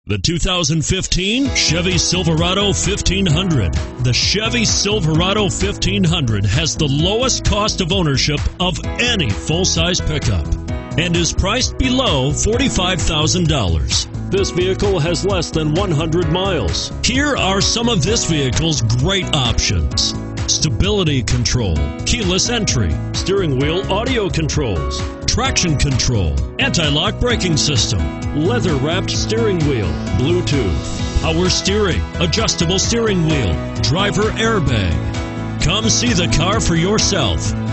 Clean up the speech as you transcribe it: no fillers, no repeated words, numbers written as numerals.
The 2015 Chevy Silverado 1500. The Chevy Silverado 1500 has the lowest cost of ownership of any full-size pickup and is priced below $45,000. This vehicle has less than 100 miles. Here are some of this vehicle's great options: stability control, keyless entry, steering wheel audio controls, traction control, anti-lock braking system, leather-wrapped steering wheel, Bluetooth, power steering, adjustable steering wheel, driver airbag. Come see the car for yourself.